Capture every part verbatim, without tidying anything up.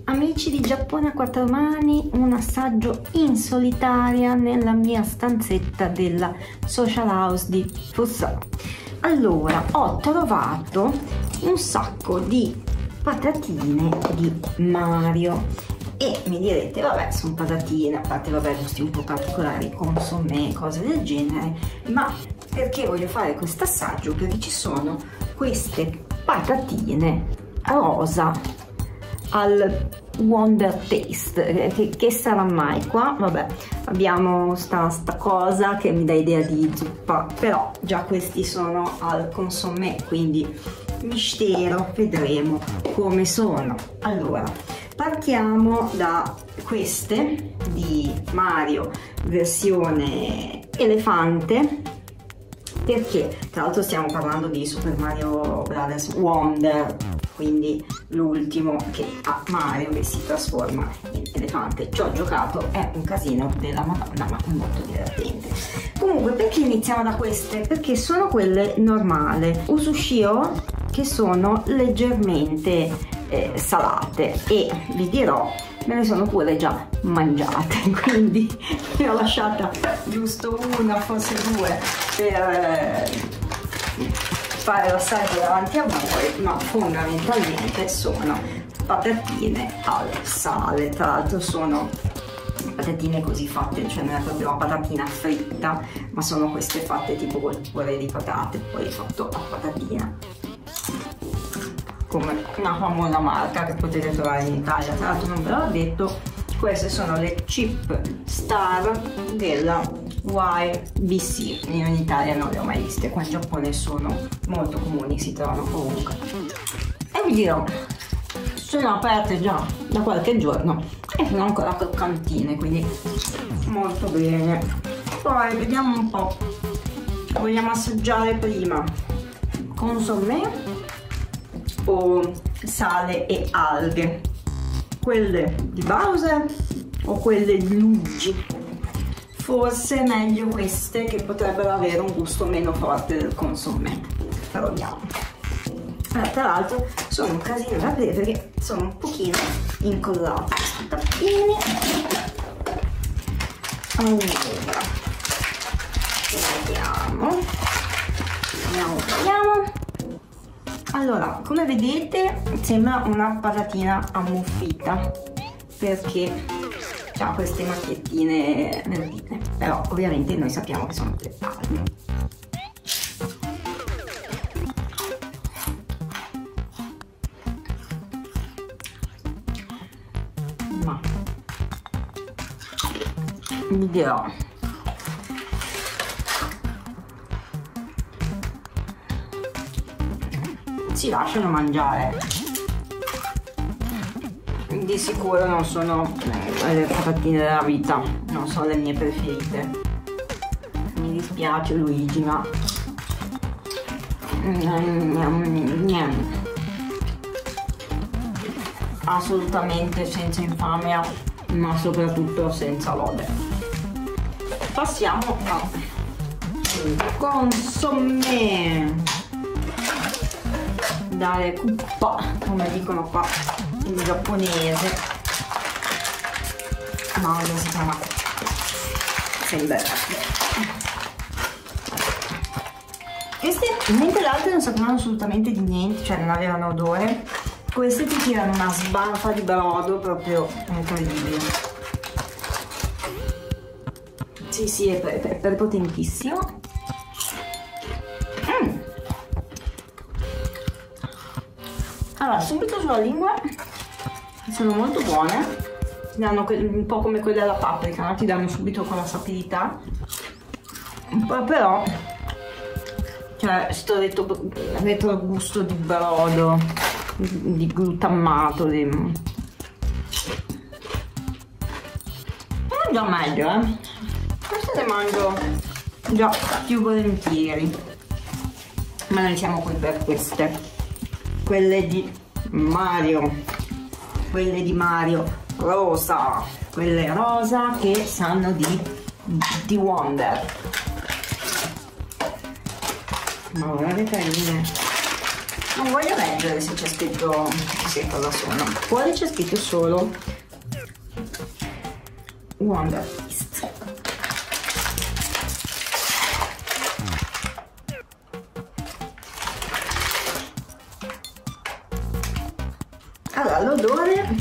Amici di Giappone a quattro mani, un assaggio in solitaria nella mia stanzetta della social house di Fuso. Allora, ho trovato un sacco di patatine di Mario e mi direte, vabbè, sono patatine, a parte vabbè gusti un po' particolari, consommé, cose del genere, ma perché voglio fare questo assaggio? Perché ci sono queste patatine rosa al Wonder Taste, che, che sarà mai qua? Vabbè, abbiamo sta, sta cosa che mi dà idea di zuppa, però già questi sono al consommé, quindi mistero, vedremo come sono. Allora, partiamo da queste di Mario versione elefante, perché tra l'altro stiamo parlando di Super Mario Brothers Wonder, quindi l'ultimo che ha Mario che si trasforma in elefante. Ci ho giocato, è un casino della Madonna, ma è molto divertente. Comunque, perché iniziamo da queste? Perché sono quelle normali Usushio, che sono leggermente eh, salate, e vi dirò, me ne sono pure già mangiate, quindi ne ho lasciata giusto una, forse due, per eh, fare l'assaggio davanti a voi, ma fondamentalmente sono patatine al sale. Tra l'altro sono patatine così fatte, cioè non è proprio una patatina fritta, ma sono queste fatte tipo col purè di patate, poi fatto a patatina, come una famosa marca che potete trovare in Italia. Tra l'altro non ve l'ho detto, queste sono le Chip Star della Y B C. Io in Italia non le ho mai viste, qua in Giappone sono molto comuni, si trovano ovunque. E vi dirò, sono aperte già da qualche giorno e sono ancora croccantine, quindi molto bene. Poi vediamo un po', vogliamo assaggiare prima consommé o sale e alghe, quelle di Bowser o quelle di Luigi? Forse meglio queste, che potrebbero avere un gusto meno forte del consommé. Proviamo. Eh, tra l'altro sono un casino da aprire perché sono un pochino incollati questi tappini. Allora, vediamo, vediamo, vediamo. Allora, come vedete sembra una patatina ammuffita perché ha queste macchiettine verdine, però ovviamente noi sappiamo che sono le palme. Ma vi dirò, si lasciano mangiare, di sicuro non sono le patatine della vita, non sono le mie preferite, mi dispiace Luigi, ma assolutamente senza infamia, ma soprattutto senza lode. Passiamo a consommé, dare cuppa, come dicono qua in giapponese, ma non si chiama sempre. Queste, mentre le altre non sapevano assolutamente di niente, cioè non avevano odore, queste ti tirano una sbanfa di brodo proprio incredibile. Sì, sì, è, è, è, è potentissimo. Mm. Allora, subito sulla lingua sono molto buone, ti danno un po' come quelle alla paprika, no? Ti danno subito quella sapidità, poi però cioè sto retro, retrogusto di brodo, di glutammato, di... è già meglio, eh? Queste le mangio già più volentieri, ma noi siamo qui per queste, quelle di Mario, quelle di Mario rosa, quelle rosa che sanno di, di Wonder. Ma guardate carine, Non voglio leggere se c'è scritto sì, cosa sono. Fuori c'è scritto solo Wonder Beast. Allora, l'odore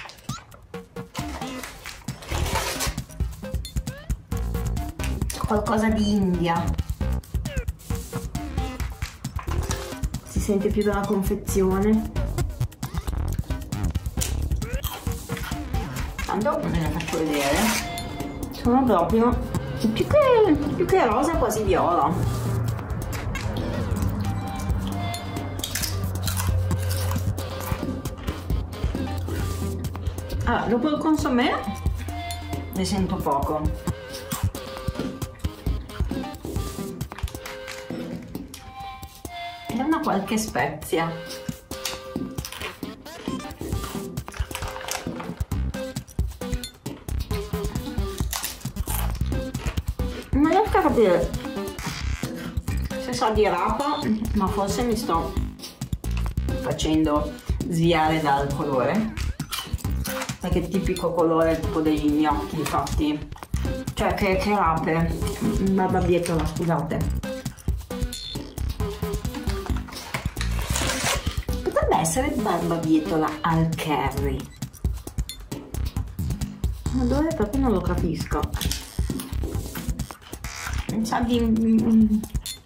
qualcosa di India, si sente più dalla confezione, tanto ve la faccio vedere. Sono proprio più che, più che rosa, quasi viola. Allora, dopo il consommé ne sento poco. Ed è una qualche spezia. Non riesco a capire se sa di rapa, ma forse mi sto facendo sviare dal colore, perché è tipico colore tipo degli gnocchi fatti, cioè che, che rape, barbabietola, scusate. Potrebbe essere barbabietola al curry. L'odore proprio non lo capisco. Sa di,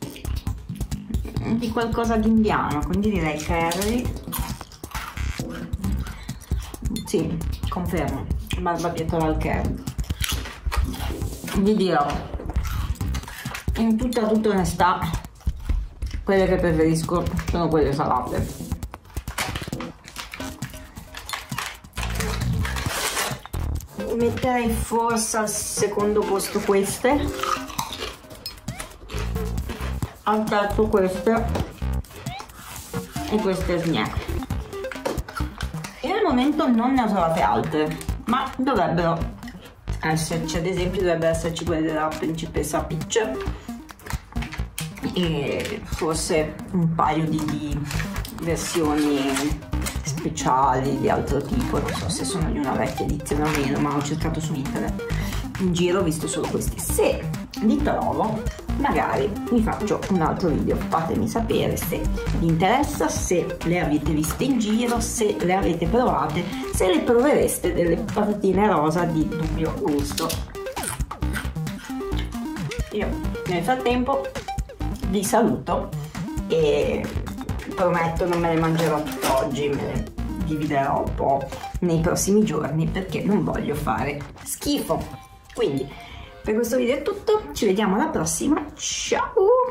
di qualcosa di indiano, quindi direi curry. Sì, confermo, barbabietola al curry. Vi dirò, in tutta tutta onestà, quelle che preferisco sono quelle salate. Metterei forse al secondo posto queste, al terzo queste e queste snack. Io al momento non ne ho trovate altre, ma dovrebbero esserci, ad esempio dovrebbe esserci quelle della principessa Peach e forse un paio di, di versioni speciali di altro tipo, non so se sono di una vecchia edizione o meno, ma ho cercato su internet, in giro ho visto solo questi. Se li trovo magari vi faccio un altro video, fatemi sapere se vi interessa, se le avete viste in giro, se le avete provate, se le provereste delle patatine rosa di dubbio gusto. Io nel frattempo vi saluto e prometto non me le mangerò tutte oggi, me le dividerò un po' nei prossimi giorni perché non voglio fare schifo. Quindi per questo video è tutto, ci vediamo alla prossima, ciao!